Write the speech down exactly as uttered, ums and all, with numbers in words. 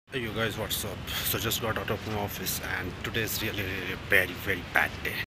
Hey you guys, what's up? So just got out of my office and today is really, really a very, very bad day.